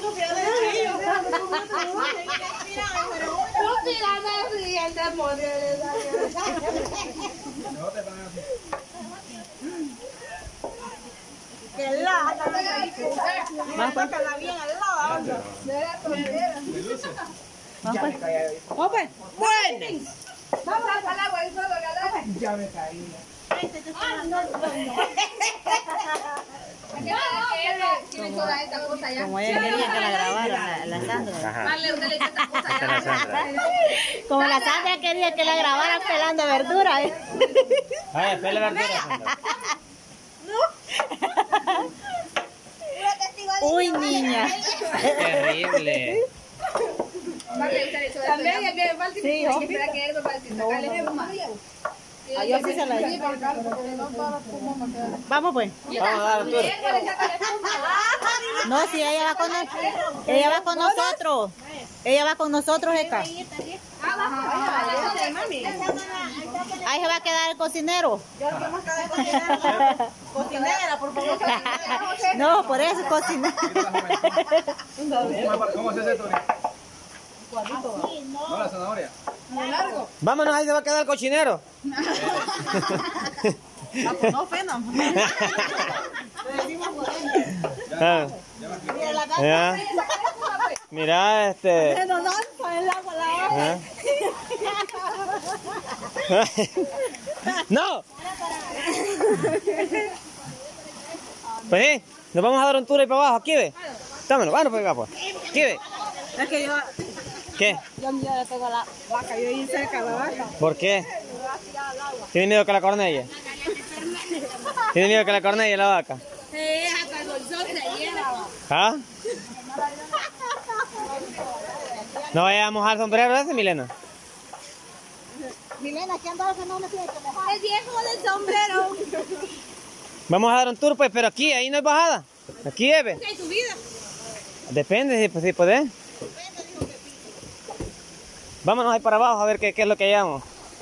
Ya me caí. Como ella quería que la grabaran, la Sandra. Como la Sandra quería que la grabaran pelando verdura. Ay, pele verdura, Sandra. Uy, niña. Terrible. También es bien fácil. Sí, hay que esperar que él yo sí se la di. Vamos pues. Vamos a dar un tour. No, si ella va con nosotros. Ella va con nosotros, Eka. Ahí se va a quedar el cocinero. Cocinera, por favor. No, por eso cocinero. ¿Cómo se hace esto? No, la zanahoria. Vámonos, ahí se va a quedar el cochinero. No ofendan. Ya. Mira, ¡No! Pues sí, nos vamos a dar un tour ahí para abajo, aquí ve. Dámelo, bueno, pues acá, pues. Aquí ve. Es que yo ¿Qué? le tengo la vaca, yo ahí cerca de la vaca. ¿Por qué? ¿Tiene miedo que la cornella? ¿Tiene miedo que la cornella la vaca? Sí, hasta el bolsón se lleva. ¿Ah? ¿No vaya a mojar el sombrero ese, Milena? Milena, ¿qué andaba que no me tiene que mojar? El viejo del sombrero. Vamos a dar un tour, pues, pero aquí, ahí no hay bajada. Aquí, Eve. ¿Qué hay tu vida? Depende, si podés. Vámonos ahí para abajo a ver qué es lo que hallamos.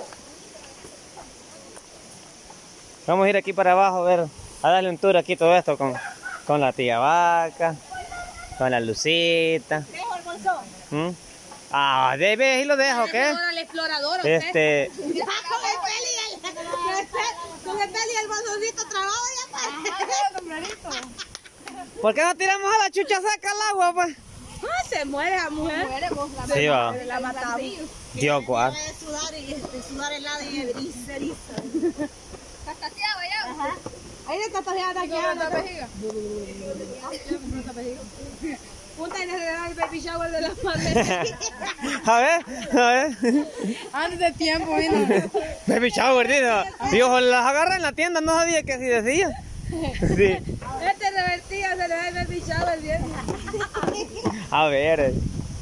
Vamos a ir aquí para abajo a darle un tour aquí todo esto con la tía Vaca, con la Lucita. ¿Dejo el bolsón? Ah, debe y lo dejo, ¿qué? Ahora el explorador, Con el peli y el bolsoncito trabado ya. ¿Por qué no tiramos a la chucha seca al agua, pues? Se muere la mujer. Sí, va. La matamos. Dios, guau. Sudar helada y eriza. Tatateado ya. Ahí le tatateado aquí. Punta y le da el baby shower de la madre. A ver. Antes de tiempo, vino. Baby shower, dijo. Y ojo, las agarra en la tienda, no sabía que así decía. Sí. Este revertido se le da el baby shower bien. A ver.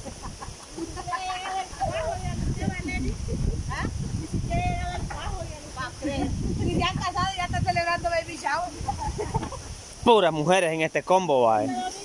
Y ya han casado y ya están celebrando baby shower. Puras mujeres en este combo, va.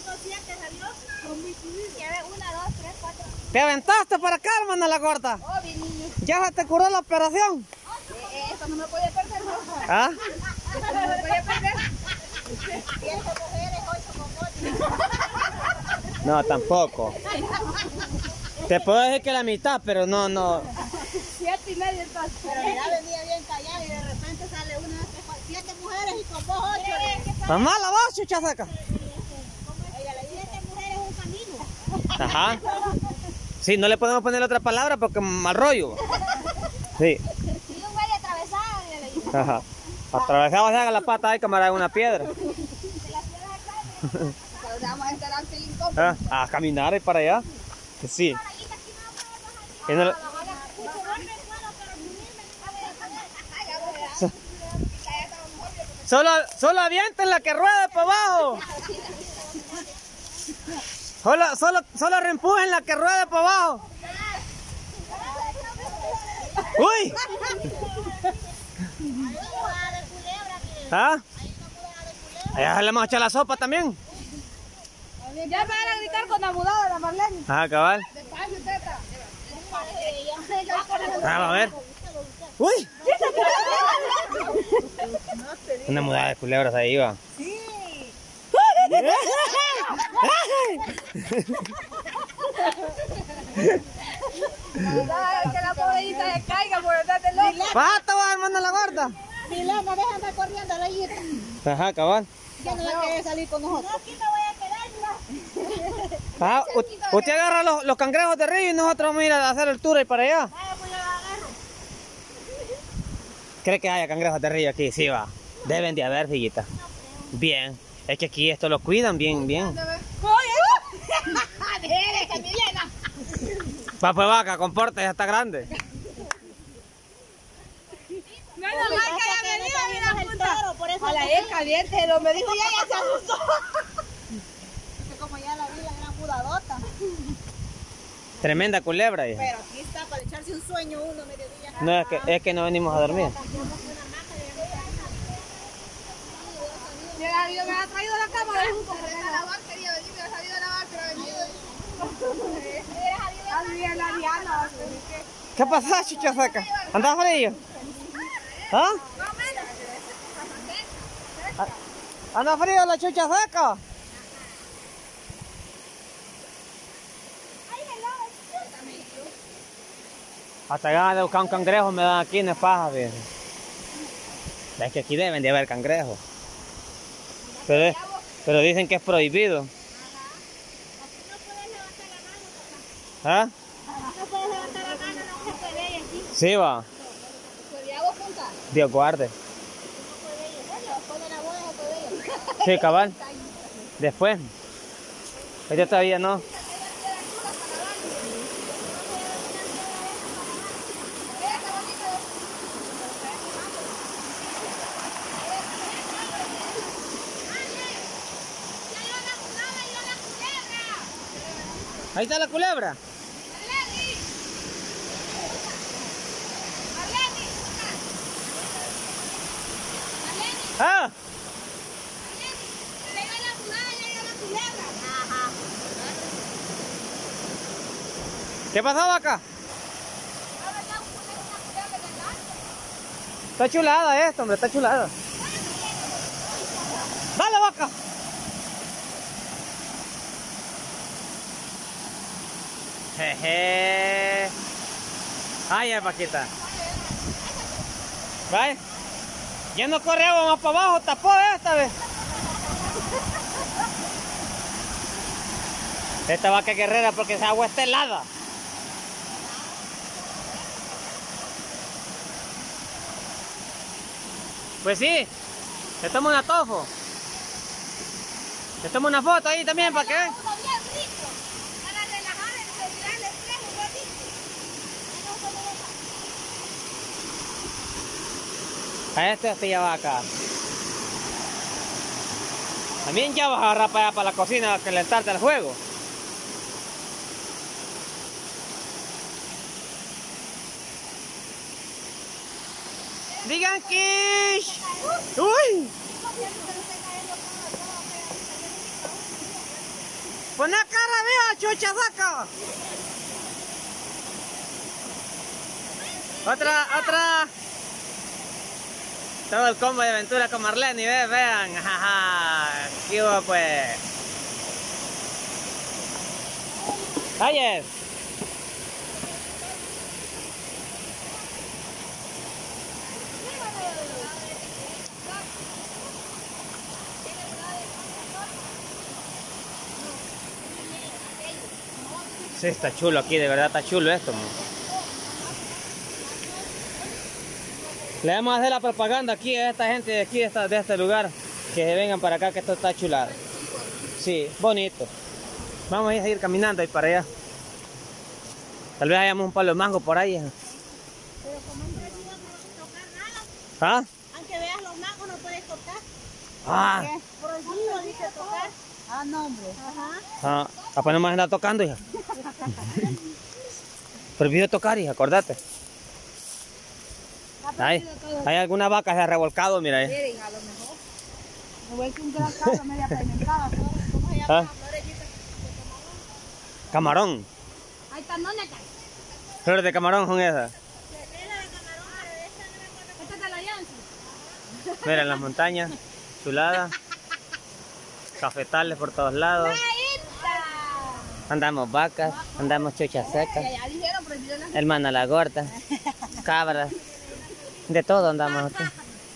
¿Te aventaste para acá, hermana la corta? ¿Ya se te curó la operación? Esto no me puede perder, ¿no? ¿Ah? Esto no me puede perder. 7 mujeres, 8 con No, tampoco. Te puedo decir que la mitad, pero no. 7:30 entonces. Pero ya venía bien callada y de repente sale una de 7 mujeres y con vos 8. Mamá, la voz, chucha seca. Ella le dice 7 mujeres un camino. Ajá. Sí, no le podemos poner otra palabra porque mal rollo. Sí. Y un güey atravesado y le dice. Ajá. Atravesado se haga la pata ahí, camarada, en una piedra. Pero vamos a estar antes incómodos. A caminar y para allá. Sí. Y no le- Solo avienten la que ruede para abajo. Solo reempujen la que ruede para abajo. ¡Uy! ¿Ah? Allá le vamos a echar la sopa también. Ya me van a gritar con abudado de la Marlene. Ah, cabal. Despacio, teta. Ah, a ver. ¡Uy! Una mudada de culebras ahí va. Sí. Que la pobrecita se caiga por detrás del otro. ¡Pato, va, hermano, la gorda! Milena, deja andar corriendo la hijita. Ajá, cabal. Ya no la quiere salir con nosotros. No, aquí me voy a quedar, mira. Ajá, usted agarra los cangrejos de río y nosotros vamos a ir a hacer el tour ahí para allá. Vaya, pues yo la agarro. ¿Cree que haya cangrejos de río aquí? Sí, va. Deben de haber, fillita. Bien. Es que aquí esto lo cuidan bien, bien. Eres Milena. Pape vaca, comporte, ya está grande. No, no, más que haya venido, mira, puta. Por eso A la él caliente, lo me dijo ya se asustó. que como ya la vi, la gran mudadota. Tremenda culebra, hija. Pero aquí está para echarse un sueño uno mediodía. No, es que no venimos a dormir. Mira, yo me ha traído la cama de jugo. Quería venir, me ha salido a lavar, pero venido. La Diana. ¿Qué pasa, chucha saca? ¿Anda frío? ¿Ah? ¿Anda frío la chucha seca? Hasta ganas de buscar un cangrejo me dan aquí en el paja, viejo. Es que aquí deben de haber cangrejos. Pero dicen que es prohibido. ¿Ah? No puedes levantar la mano, no se puede aquí. Sí, va. ¿Podría vos juntar? Dios guarde. No puede ir. Después de la boda se puede ir. Sí, cabal. Después. Yo todavía no. Ahí está la culebra. Ah. ¿Qué pasó, vaca? Está chulada esto, hombre, está chulada. Dale, vaca. Jeje. Ay, vaquita. Vaya. Ya no corre agua más para abajo, tapó esta vez. Esta vaca es guerrera porque esa agua está helada. Pues sí, se toma una tofo. Se toma una foto ahí también para que vean. A este ya va acá. También ya vas a agarrar para allá para la cocina a calentarte el juego. Digan Kish. Uy. Pon la cara, vea, chucha saca. Otra. Todo el combo de aventura con Marlene, vean, jaja, ¿qué hubo pues? Ayer. Sí, está chulo aquí, de verdad está chulo esto, man. Le vamos a hacer la propaganda aquí a esta gente de aquí, de este lugar, que se vengan para acá, que esto está chulado. Sí, bonito. Vamos a ir caminando ahí para allá. Tal vez hayamos un palo de mango por ahí. Pero como han prohibido no tocar nada, ¿Ah? aunque veas los mangos no puedes tocar. Ah. Prohibido dice tocar. Ah, no, hombre. Ajá. Ah, apenas más anda tocando, hija. Prohibido tocar, hija, acordate. Hay algunas vacas que se ha revolcado, mira ahí. Miren, a lo mejor. Me voy a un gran cabra media fermentada. ¿Cómo se llama ¿Ah? la florellita de camarón? Camarón. Ahí está, no le cae. Flores de camarón son esas. Esa de camarón, pero esta no me acuerdo. Esta es de la Janssen. Mira, en las montañas, chulada. Cafetales por todos lados. Ahí está. Andamos vacas, andamos chuchas secas, Ya dijeron, prohibido las hermana la gorda, cabras, de todo andamos aquí.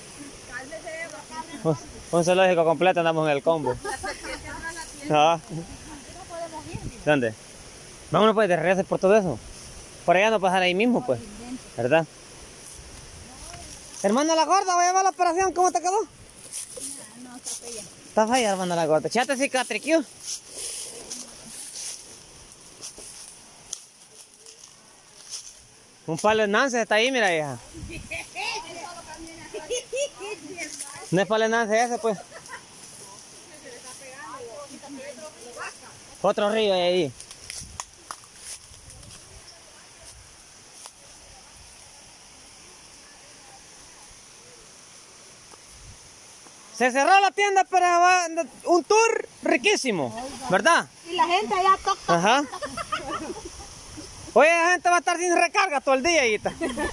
Un zoológico completo andamos en el combo. Ah. ¿Dónde? Vámonos pues de regreso por todo eso. Por allá no pasar ahí mismo pues, ¿verdad? Hermana la gorda, voy a ver la operación, ¿cómo te quedó? No, está fea. Está fea, hermana la gorda. Chate cicatriquio. Un palo de Nance está ahí, mira hija. No es palo de Nance ese pues. Otro río hay ahí. Se cerró la tienda, pero va un tour riquísimo, ¿verdad? Y la gente allá toca. Ajá. Oye, la gente va a estar sin recarga todo el día, hijita. No van a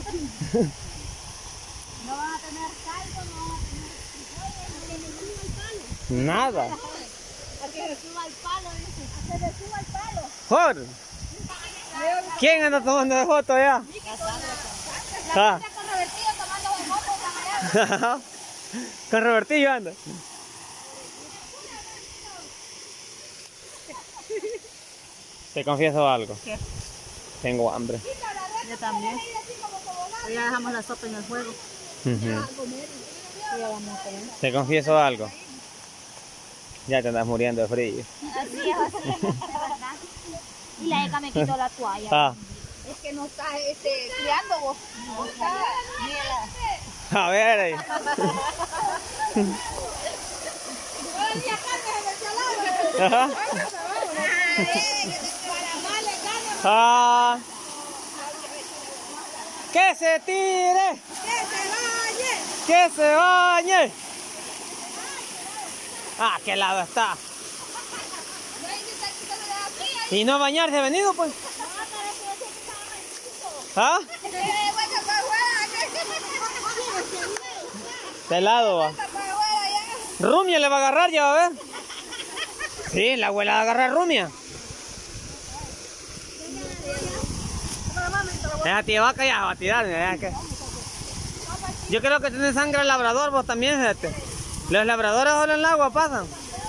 tener caldo, no van a tener frijoles, no tienen ningún palo. Nada. A que se suba al palo, dice. A que se suba al palo. Jor. ¿Quién anda tomando de foto allá? Ah. Está con Robertillo tomando de fotos allá. Con Robertillo anda. Te confieso algo. ¿Qué? Tengo hambre. Yo también. Hoy ya dejamos la sopa en el fuego. Ujú. Ya vamos a comer. Te confieso algo. Ya te andas muriendo de frío. Así es, de verdad. Y la Eka me quitó la toalla. Ah. Es que no está criando vos. No está. A ver ahí. Ajá. Ah. Que se tire. Que se bañe. Ah, ¿qué lado está? Y no bañarse ha venido pues. ¿Ah? ¿Qué lado va? Rumia le va a agarrar, ya va a ver. Sí, la abuela va a agarrar rumia. Esa tía vaca ya va a tirar. Mira, que... Yo creo que tiene sangre el labrador, vos también, fíjate. Los labradores solo en el agua pasan.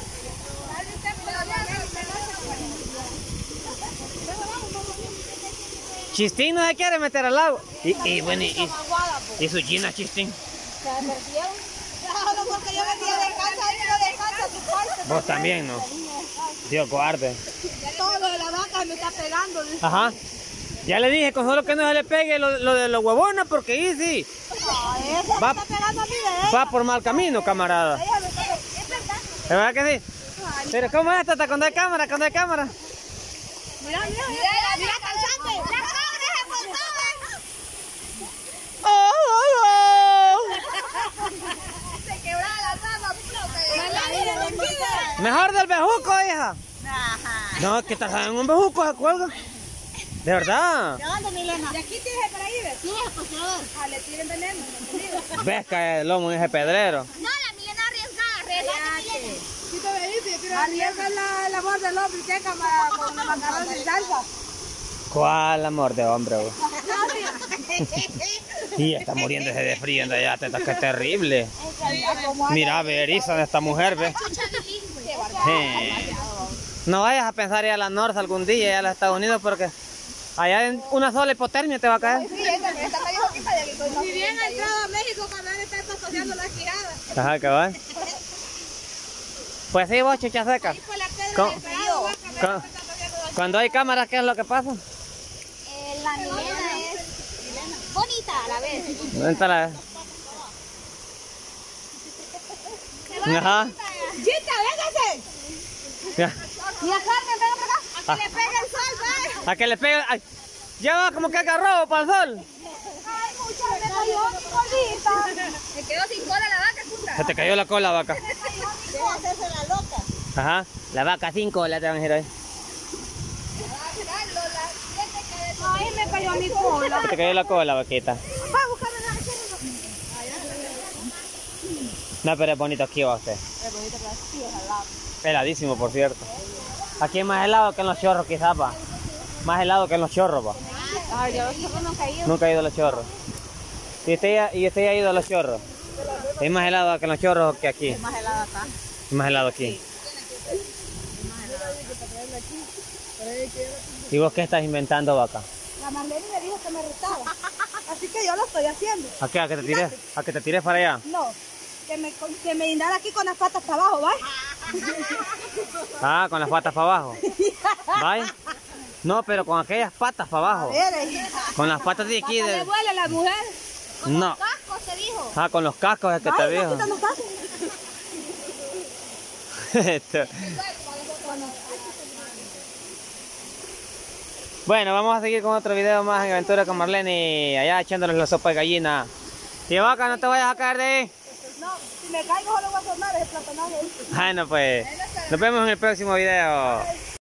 Chistín no se quiere meter al agua. Y bueno, y su china Chistín. ¿Se perdieron? Claro, porque yo venía descansa y no descansa tu parte. Vos también, ¿no? Dios guarde. Todo lo de la vaca me está pegando. Ajá. Ya le dije, con solo que no se le pegue lo de los huevones, porque ahí sí. Va, está pegando a mí de ella. va por mal camino, camarada. Ella me está... ¿Es verdad? ¿Es verdad que sí? Pero ¿cómo es esta? Cuando hay cámara, cuando hay cámara. Mira, mira, mira, mira, cansante. La cabra se montó. ¡Oh, oh, oh! Se quebraba la rama, Mejor del bejuco, hija. Ajá. No, que estás en un bejuco, se cuelga. De verdad. ¿De dónde, Milena? De aquí tienes por ahí, ¿ves? Sí, pues a ver. Ah, le tiren veneno. Ves que el lomo en ese pedrero. No, la Milena arriesgada, arriesgada, Milena. Si te veis, pero arriesga el amor del hombre, ¿qué cámara con la macarrón sin salsa? ¿Cuál amor de hombre, güey? Y está muriéndose de frío anda ya, teta, qué terrible. Mira, ve eriza de esta mujer, ve. No vayas a pensar ir a la Norte algún día, ir a los Estados Unidos, porque allá en una sola hipotermia te va a caer. Sí, esta medio joquita de aquí. Si bien ha entrado a México, Carmen está pastoreando las quiradas. Ajá, cabal. Pues sí, vos, chucha seca. Con la piedra ¿Cómo? del pegado, Cu- Cuando hay cámaras, ¿qué es lo que pasa? La Milena es bonita a la vez. ¿Dónde está la...? Ajá. ¡Chita, véngase! Ya. Y a Carmen, venga para acá. Ah. A que le pegue el sol, ¿vale? A que le pegue... Ay, ya va como que agarró para el sol. Ay, mucha, me cayó mi colita. Me quedó sin cola la vaca, puta. Se te cayó la cola, vaca. Debe hacerse la loca. Ajá. La vaca 5 la te van a decir hoy. Ay, me cayó mi cola. Se te cayó la cola, vaquita. No, pero es bonito aquí, va usted. Es bonito, pero sí es al lado. Heladísimo, por cierto. Aquí es más helado que en los chorros, quizás, va. Más helado que en los chorros, va. Ay, yo solo nunca he ido. Nunca he ido a los chorros. ¿Y usted ya ha ido a los chorros? ¿Es más helado que en los chorros que aquí? Es más helado acá. Es más helado aquí. ¿Y vos qué estás inventando, vaca? La Marlene me dijo que me retaba. Así que yo lo estoy haciendo. ¿A qué? ¿A que te tires? ¿A que te tires para allá? No, que me guindara aquí con las patas para abajo, ¿vale? Ah, con las patas para abajo. ¿Vaya? No, pero con aquellas patas para abajo. Con las patas de aquí. ¿Le vuela a la mujer? No. Casco se dijo. Ah, con los cascos es que te Ay, dijo. no, los cascos. Bueno, vamos a seguir con otro video más en Aventura con Marlene, allá echándonos la sopa de gallina. Y vaca, no te vayas a caer de ahí. No, si me caigo solo voy a formar ese platanaje. Bueno, pues nos vemos en el próximo video.